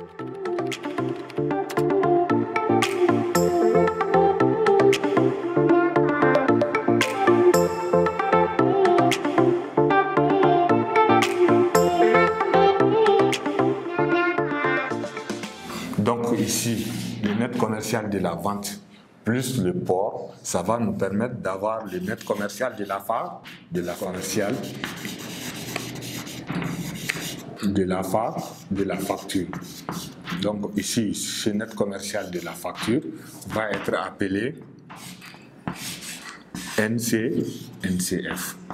Donc ici, le net commercial de la vente plus le port, ça va nous permettre d'avoir le net commercial de la facture. Donc ici, ce net commercial de la facture va être appelé NCF.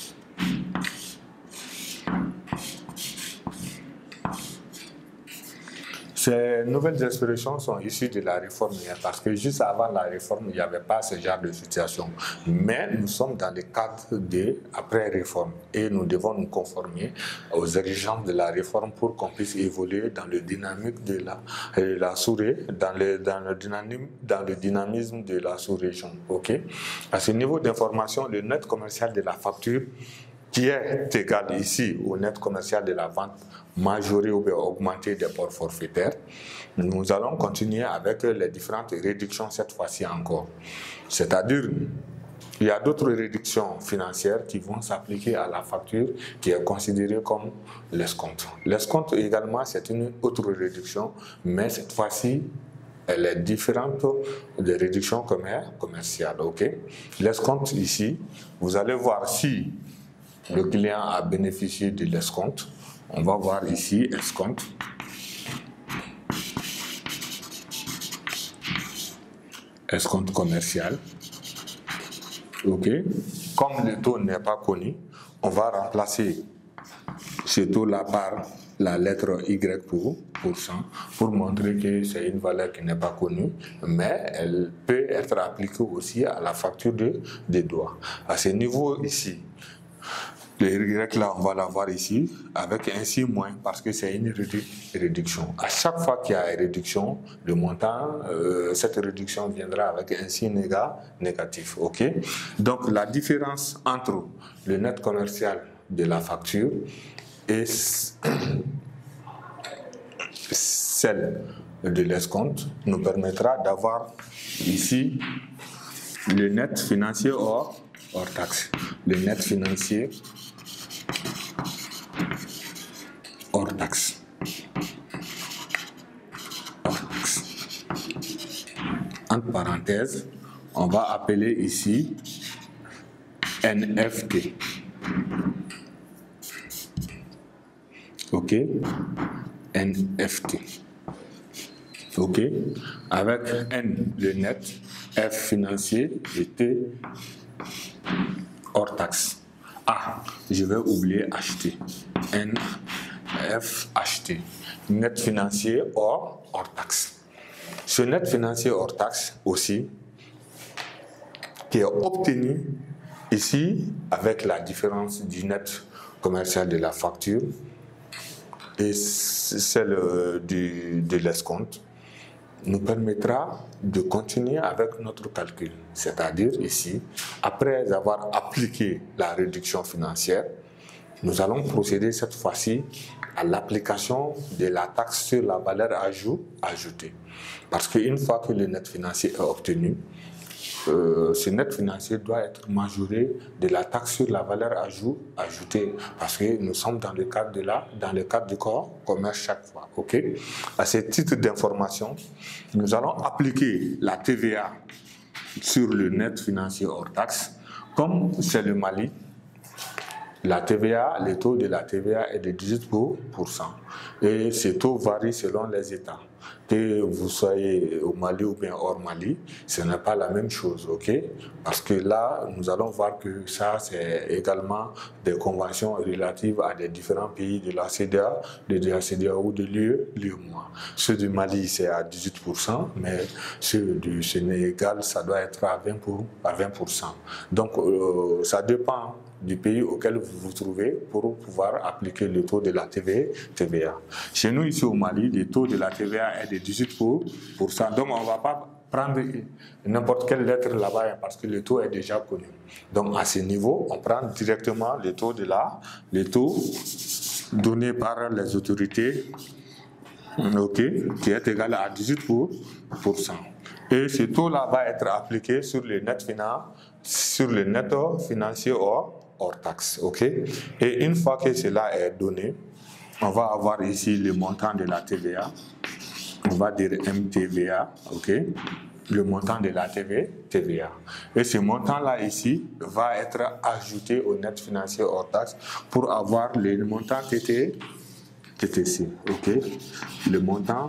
Ces nouvelles expressions sont issues de la réforme, parce que juste avant la réforme, il n'y avait pas ce genre de situation. Mais nous sommes dans le cadre de après-réforme et nous devons nous conformer aux exigences de la réforme pour qu'on puisse évoluer dans le dynamique de la sous-région, dans le dynamisme de la sous-région. Okay? À ce niveau d'information, le net commercial de la facture, qui est égal ici au net commercial de la vente majoré ou bien augmenté des ports forfaitaires, nous allons continuer avec les différentes réductions cette fois-ci encore. C'est-à-dire, il y a d'autres réductions financières qui vont s'appliquer à la facture qui est considérée comme l'escompte. L'escompte également, c'est une autre réduction, mais cette fois-ci, elle est différente des réductions commerciales. Okay? L'escompte ici, vous allez voir si le client a bénéficié de l'escompte. On va voir ici escompte. Escompte commercial. OK. Comme le taux n'est pas connu, on va remplacer ce taux-là par la lettre Y pour montrer que c'est une valeur qui n'est pas connue, mais elle peut être appliquée aussi à la facture des douanes. À ce niveau ici, le Y là, on va l'avoir ici avec un signe moins parce que c'est une réduction. À chaque fois qu'il y a une réduction, le montant, cette réduction viendra avec un signe négatif. OK? Donc la différence entre le net commercial de la facture et celle de l'escompte nous permettra d'avoir ici le net financier hors taxe. Le net financier hors taxe. Entre parenthèses, on va appeler ici NFT. OK? NFT. OK? Avec N, le net, F, financier, et T, hors taxe. Ah, je vais oublier acheter. N, F, acheter. Net financier hors taxe. Ce net financier hors taxe aussi, qui est obtenu ici avec la différence du net commercial de la facture et celle de l'escompte, nous permettra de continuer avec notre calcul. C'est-à-dire ici, après avoir appliqué la réduction financière, nous allons procéder cette fois-ci à l'application de la taxe sur la valeur ajoutée. Parce qu'une fois que le net financier est obtenu, ce net financier doit être majoré de la taxe sur la valeur ajoutée, parce que nous sommes dans le cadre du commerce chaque fois. Okay? À ce titre d'information, nous allons appliquer la TVA sur le net financier hors taxe. Comme c'est le Mali, la TVA, le taux de la TVA est de 18%. Et ce taux varie selon les États. Que vous soyez au Mali ou bien hors Mali, ce n'est pas la même chose, ok? Parce que là, nous allons voir que ça, c'est également des conventions relatives à des différents pays de la CEDEAO, ou de l'UEMOA. Ceux du Mali, c'est à 18%, mais ceux du Sénégal, ça doit être à 20%. Donc, ça dépend du pays auquel vous vous trouvez pour pouvoir appliquer le taux de la TVA. Chez nous, ici au Mali, le taux de la TVA est de 18%. Donc, on ne va pas prendre n'importe quelle lettre là-bas parce que le taux est déjà connu. Donc, à ce niveau, on prend directement le taux donné par les autorités ok, qui est égal à 18%. Et ce taux-là va être appliqué sur le net financier hors taxe. Ok. Et une fois que cela est donné, on va avoir ici le montant de la TVA. On va dire MTVA, ok, le montant de la TVA. Et ce montant-là ici va être ajouté au net financier hors taxe pour avoir le montant TTC, ok, le montant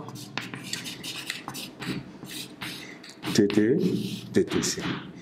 TTC.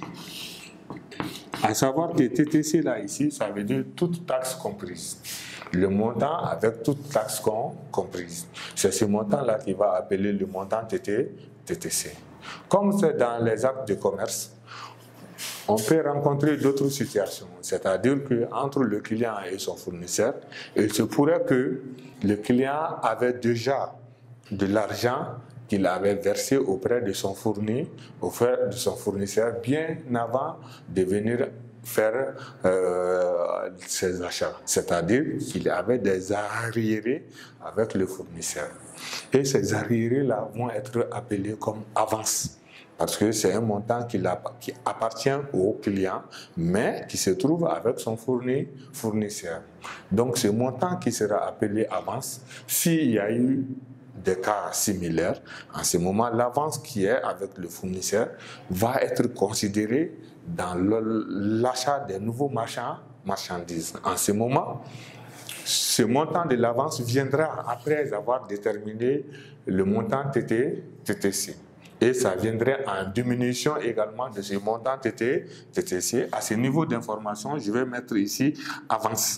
À savoir que TTC là ici, ça veut dire toute taxe comprise. Le montant avec toute taxe comprise. C'est ce montant-là qui va appeler le montant TTC. Comme c'est dans les actes de commerce, on peut rencontrer d'autres situations. C'est-à-dire qu'entre le client et son fournisseur, il se pourrait que le client avait déjà de l'argent qu'il avait versé auprès de son fournisseur bien avant de venir faire ses achats. C'est-à-dire qu'il avait des arriérés avec le fournisseur. Et ces arriérés-là vont être appelés comme avance. Parce que c'est un montant qui appartient au client, mais qui se trouve avec son fournisseur. Donc, ce montant qui sera appelé avance, s'il y a eu des cas similaires, en ce moment, l'avance qui est avec le fournisseur va être considérée dans l'achat des nouveaux marchandises. En ce moment, ce montant de l'avance viendra après avoir déterminé le montant TTC. Et ça viendrait en diminution également de ce montant TTC. À ce niveau d'information, je vais mettre ici avance.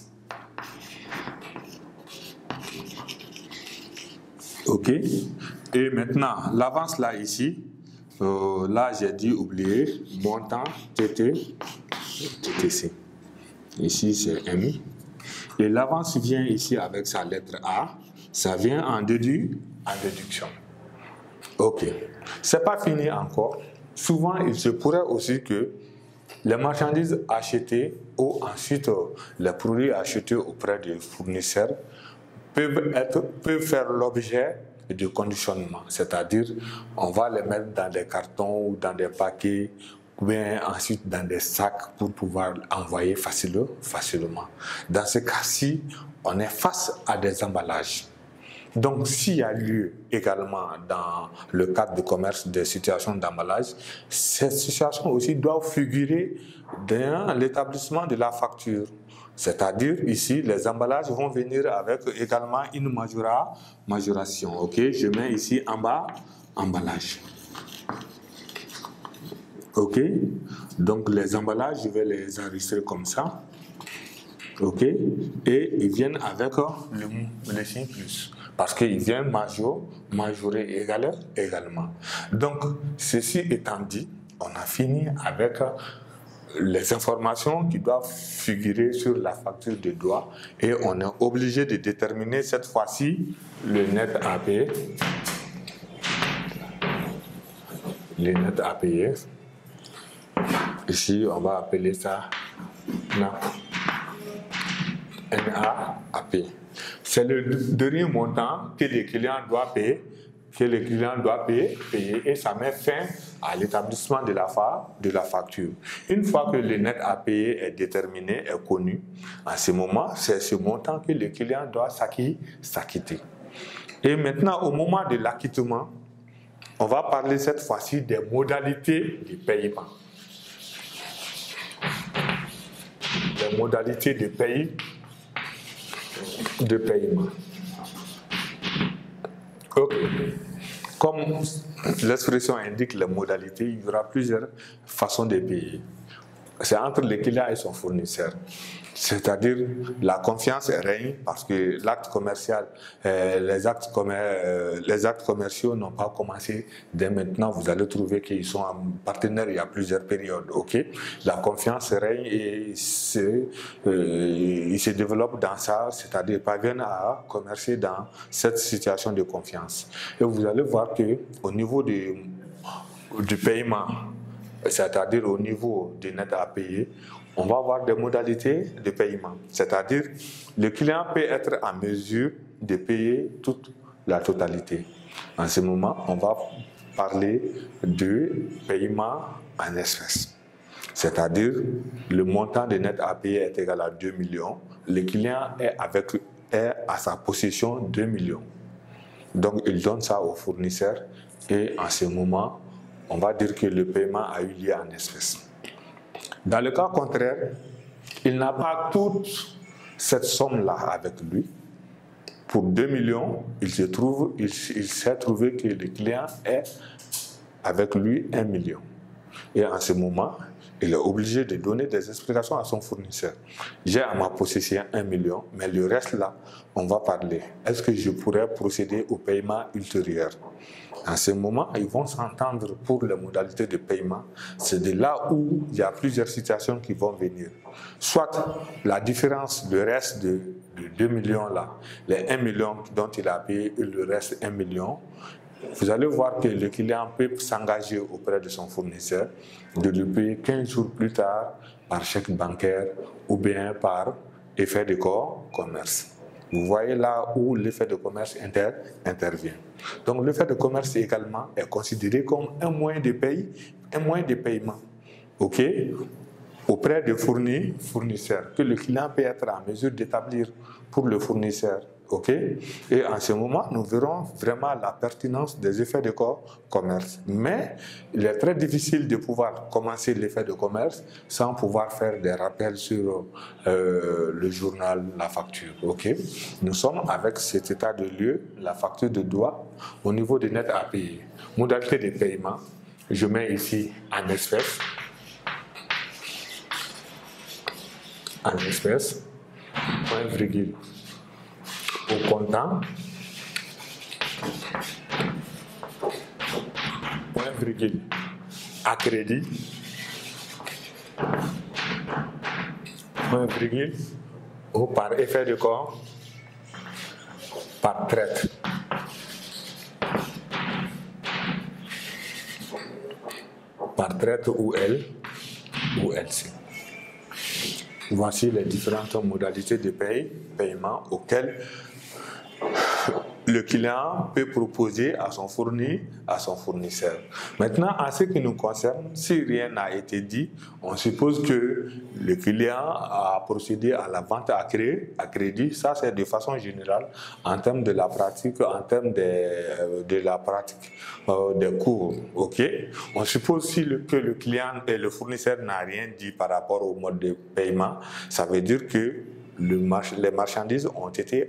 OK. Et maintenant, l'avance là ici, là j'ai dit oublier, montant TTC. Ici c'est M. Et l'avance vient ici avec sa lettre A. Ça vient en déduction. OK. C'est pas fini encore. Souvent, il se pourrait aussi que les marchandises achetées ou ensuite les produits achetés auprès des fournisseurs peuvent faire l'objet de conditionnement. C'est-à-dire, on va les mettre dans des cartons ou dans des paquets ou bien ensuite dans des sacs pour pouvoir envoyer facilement. Dans ce cas-ci, on est face à des emballages. Donc, s'il y a lieu également dans le cadre du commerce des situations d'emballage, ces situations aussi doivent figurer dans l'établissement de la facture. C'est-à-dire, ici, les emballages vont venir avec également une majoration. OK, je mets ici en bas, emballage. OK, donc les emballages, je vais les enregistrer comme ça. OK, et ils viennent avec le signe plus. Parce qu'il vient majorer également. Donc, ceci étant dit, on a fini avec les informations qui doivent figurer sur la facture de droit et on est obligé de déterminer cette fois-ci le net à payer. Le net à payer. Ici, on va appeler ça NAAP. C'est le dernier montant que le client doit payer, et ça met fin à l'établissement de la facture. Une fois que le net à payer est déterminé, est connu, à ce moment, c'est ce montant que le client doit s'acquitter. Et maintenant, au moment de l'acquittement, on va parler cette fois-ci des modalités de paiement. Les modalités de paiement. OK. Comme l'expression indique les modalités, il y aura plusieurs façons de payer. C'est entre le client et son fournisseur. C'est-à-dire la confiance règne parce que l'acte commercial, les actes commerciaux n'ont pas commencé dès maintenant. Vous allez trouver qu'ils sont partenaires il y a plusieurs périodes. Ok, la confiance règne et il se développe dans ça, c'est-à-dire parviennent à commercer dans cette situation de confiance. Et vous allez voir que au niveau du paiement, c'est-à-dire au niveau du net à payer, on va avoir des modalités de paiement. C'est-à-dire, le client peut être en mesure de payer toute la totalité. En ce moment, on va parler de paiement en espèces. C'est-à-dire, le montant de net à payer est égal à 2 millions. Le client est à sa possession 2 millions. Donc, il donne ça au fournisseur et en ce moment, on va dire que le paiement a eu lieu en espèces. Dans le cas contraire, il n'a pas toute cette somme-là avec lui. Pour 2 millions, il s'est trouvé que le client est avec lui 1 million. Et en ce moment, il est obligé de donner des explications à son fournisseur. J'ai à ma possession 1 million, mais le reste là, on va parler. Est-ce que je pourrais procéder au paiement ultérieur? En ce moment, ils vont s'entendre pour les modalités de paiement. C'est de là où il y a plusieurs situations qui vont venir. Soit la différence, le reste de 2 millions là, les 1 million dont il a payé et le reste 1 million, vous allez voir que le client peut s'engager auprès de son fournisseur de lui payer 15 jours plus tard par chèque bancaire ou bien par effet de commerce. Vous voyez là où l'effet de commerce intervient. Donc l'effet de commerce également est considéré comme un moyen de paiement, ok, auprès de fournisseurs que le client peut être en mesure d'établir pour le fournisseur. Ok, et en ce moment, nous verrons vraiment la pertinence des effets de commerce. Mais il est très difficile de pouvoir commencer l'effet de commerce sans pouvoir faire des rappels sur le journal, la facture. Ok, nous sommes avec cet état de lieu, la facture de droit au niveau des nets à payer. Modalité de paiement, je mets ici en espèces. En espèces, point virgule. Au comptant, point virgule, à crédit, point virgule, ou par effet de corps, par traite. Par traite ou LC. Voici les différentes modalités de paiement auxquelles le client peut proposer à son fournisseur. Maintenant, en ce qui nous concerne, si rien n'a été dit, on suppose que le client a procédé à la vente à crédit. Ça, c'est de façon générale en termes de la pratique, en termes de la pratique des cours. Ok. On suppose que le client et le fournisseur n'ont rien dit par rapport au mode de paiement. Ça veut dire que les marchandises ont été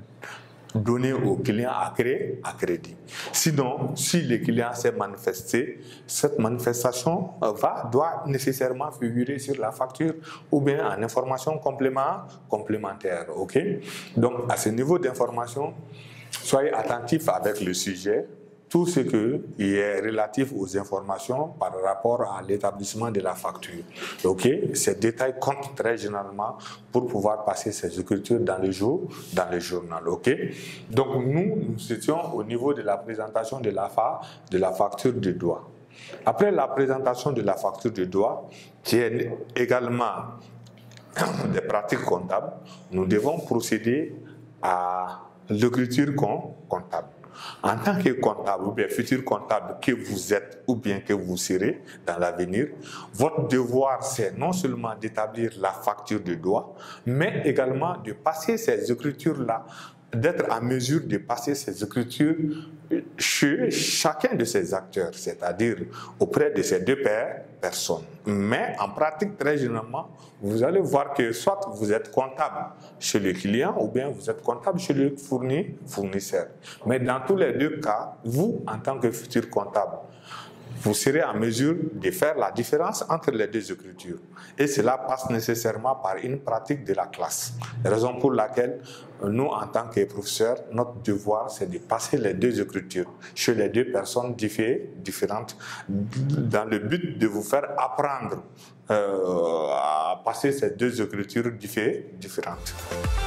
donné au client à crédit. Sinon, si le client s'est manifesté, cette manifestation doit nécessairement figurer sur la facture ou bien en information complémentaire. Ok? Donc, à ce niveau d'information, soyez attentifs avec le sujet. Tout ce qui est relatif aux informations par rapport à l'établissement de la facture. Ok, ces détails comptent très généralement pour pouvoir passer ces écritures dans le journal. Ok, donc nous étions au niveau de la présentation de la facture de droit. Après la présentation de la facture de droit, qui est également des pratiques comptables, nous devons procéder à l'écriture comptable. En tant que comptable ou bien futur comptable que vous êtes ou bien que vous serez dans l'avenir, votre devoir c'est non seulement d'établir la facture de droit, mais également de passer ces écritures-là, d'être en mesure de passer ces écritures chez chacun de ces acteurs, c'est-à-dire auprès de ces deux personnes. Mais en pratique, très généralement, vous allez voir que soit vous êtes comptable chez le client ou bien vous êtes comptable chez le fournisseur. Mais dans tous les deux cas, vous, en tant que futur comptable, vous serez en mesure de faire la différence entre les deux écritures. Et cela passe nécessairement par une pratique de la classe. Raison pour laquelle nous, en tant que professeurs, notre devoir, c'est de passer les deux écritures chez les deux personnes différentes dans le but de vous faire apprendre à passer ces deux écritures différentes.